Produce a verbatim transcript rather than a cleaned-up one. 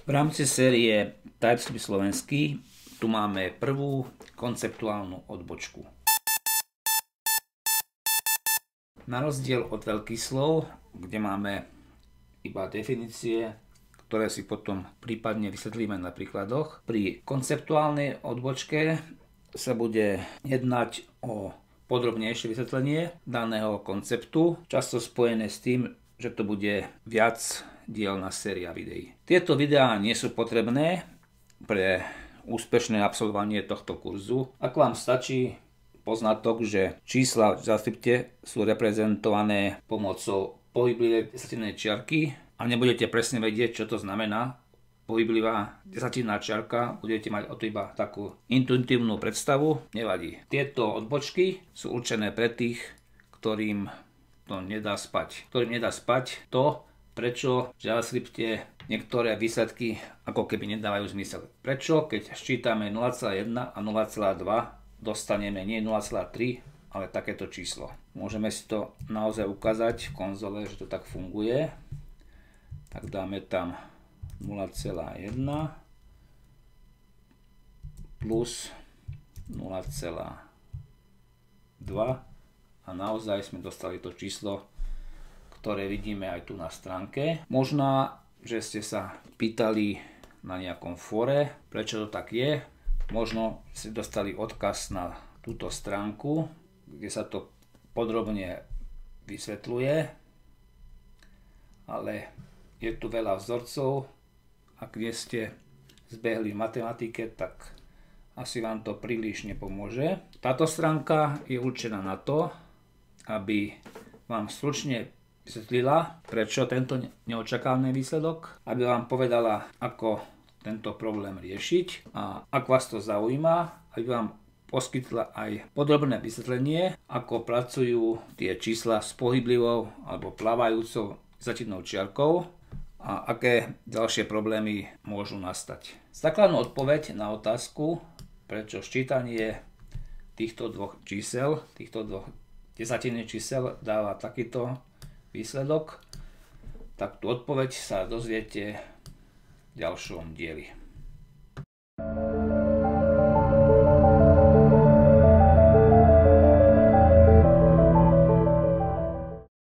V rámci série TypeScript slovenský tu máme prvú konceptuálnu odbočku. Na rozdiel od veľkých slov, kde máme iba definície, ktoré si potom prípadne vysvetlíme na príkladoch, pri konceptuálnej odbočke sa bude jednať o podrobnejšie vysvetlenie daného konceptu, často spojené s tým, že to bude viac dielna séria videí. Tieto videá nie sú potrebné pre úspešné absolvovanie tohto kurzu. Ak vám stačí poznatok, že čísla v JavaScripte sú reprezentované pomocou pohyblivej desatinnej čiarky a nebudete presne vedieť, čo to znamená pohyblivá desatinná čiarka, budete mať o to iba takú intuitívnu predstavu, nevadí. Tieto odbočky sú určené pre tých, ktorým to nedá spať. Ktorým nedá spať to, prečo v JavaScripte niektoré výsledky ako keby nedávajú zmysel. Prečo, keď ščítame nula celá jeden a nula celá dva, dostaneme nie nula celá tri, ale takéto číslo. Môžeme si to naozaj ukázať v konzole, že to tak funguje. Tak dáme tam nula celá jeden plus nula celá dva a naozaj sme dostali to číslo, ktoré vidíme aj tu na stránke. Možno, že ste sa pýtali na nejakom fóre, prečo to tak je. Možno ste dostali odkaz na túto stránku, kde sa to podrobne vysvetľuje, ale je tu veľa vzorcov. Ak nie ste zbehli v matematike, tak asi vám to príliš nepomôže. Táto stránka je určená na to, aby vám stručne vysvetlila, prečo tento neočakávaný výsledok, aby vám povedala, ako tento problém riešiť a ak vás to zaujíma, aby vám poskytla aj podrobné vysvetlenie, ako pracujú tie čísla s pohyblivou alebo plávajúcou desatinnou čiarkou a aké ďalšie problémy môžu nastať. Základnú odpoveď na otázku, prečo ščítanie týchto dvoch čísel, týchto dvoch desatinných čísel dáva takýto výsledok, tak tú odpoveď sa dozviete v ďalšom dieli.